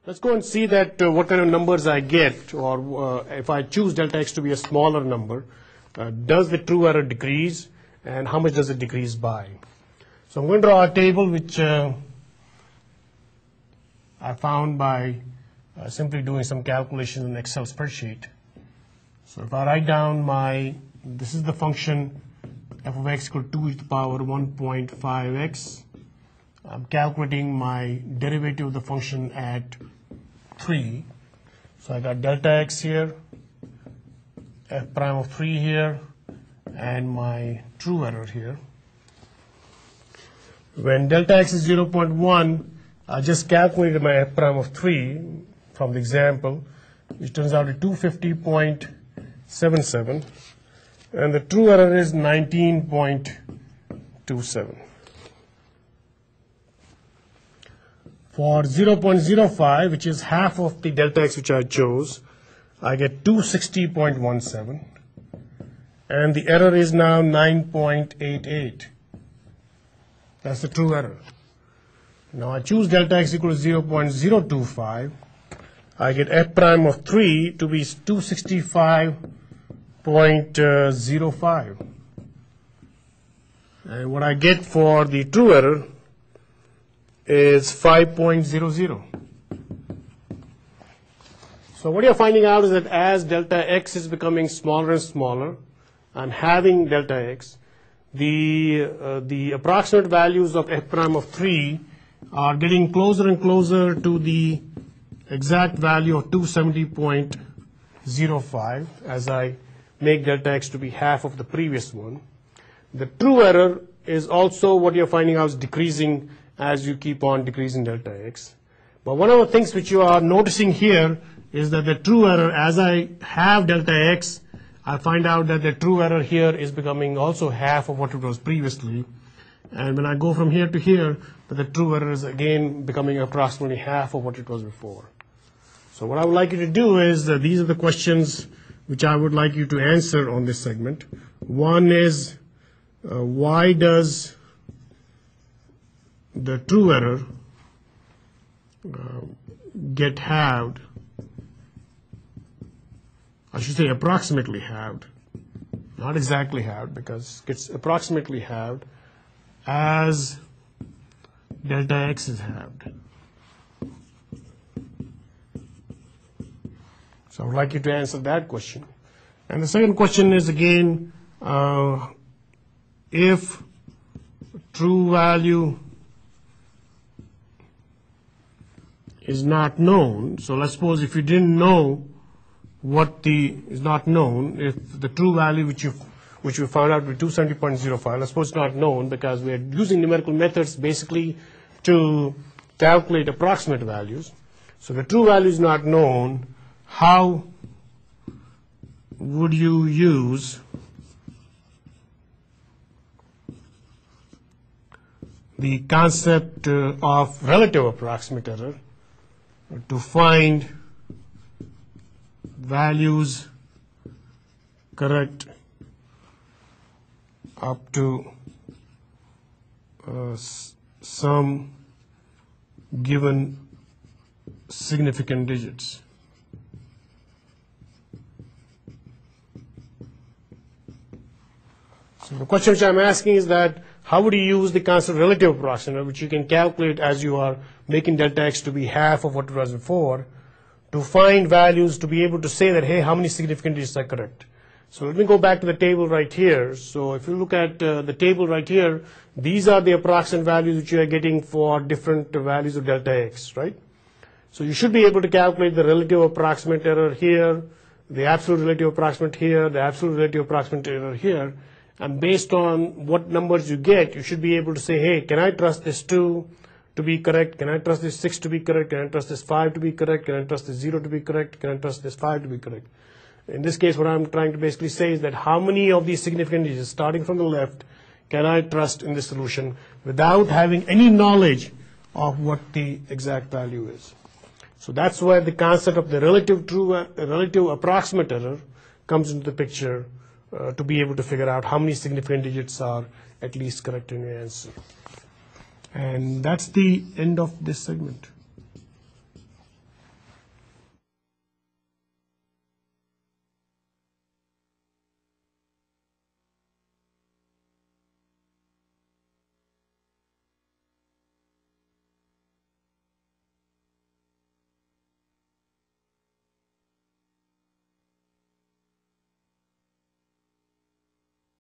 Let's go and see that what kind of numbers I get, or if I choose delta x to be a smaller number, does the true error decrease, and how much does it decrease by? So I'm going to draw a table which I found by simply doing some calculations in an Excel spreadsheet. So if I write down this is the function f of x equal to 2 to the power 1.5x. I'm calculating my derivative of the function at 3. So I got delta x here, f prime of 3 here, and my true error here. When delta x is 0.1, I just calculated my f prime of 3 from the example, which turns out to 250.77, and the true error is 19.27. For 0.05, which is half of the delta x which I chose, I get 260.17, and the error is now 9.88. That's the true error. Now I choose delta x equal to 0.025. I get f prime of 3 to be 265.05. And what I get for the true error is 5.00. So what you're finding out is that as delta x is becoming smaller and smaller, I'm having delta x, the approximate values of f prime of 3 are getting closer and closer to the exact value of 270.05 as I make delta x to be half of the previous one. The true error is also what you're finding out is decreasing as you keep on decreasing delta x. But one of the things which you are noticing here is that the true error, as I have delta x, I find out that the true error here is becoming also half of what it was previously. And when I go from here to here, the true error is again becoming approximately half of what it was before. So what I would like you to do is, these are the questions which I would like you to answer on this segment. One is, why does the true error get halved? I should say approximately halved, not exactly halved, because it's approximately halved as delta x is halved. So I would like you to answer that question. And the second question is again, if true value is not known, so let's suppose if you didn't know what is not known, if the true value which we found out to be 270.05, let's suppose it's not known because we are using numerical methods basically to calculate approximate values. So the true value is not known. How would you use the concept of relative approximate error to find values correct up to some given significant digits? So the question which I'm asking is that how would you use the concept of relative approximate, which you can calculate as you are making delta x to be half of what it was before, to find values to be able to say that, hey, how many significant digits are correct? So let me go back to the table right here. So if you look at the table right here, these are the approximate values which you are getting for different values of delta x, right? So you should be able to calculate the relative approximate error here, the absolute relative approximate here, the absolute relative approximate error here. And based on what numbers you get, you should be able to say, hey, can I trust this 2 to be correct? Can I trust this 6 to be correct? Can I trust this 5 to be correct? Can I trust this 0 to be correct? Can I trust this 5 to be correct? In this case, what I'm trying to basically say is that how many of these significant digits, starting from the left, can I trust in this solution without having any knowledge of what the exact value is? So that's where the concept of the relative approximate error comes into the picture, to be able to figure out how many significant digits are at least correct in your answer. And that's the end of this segment.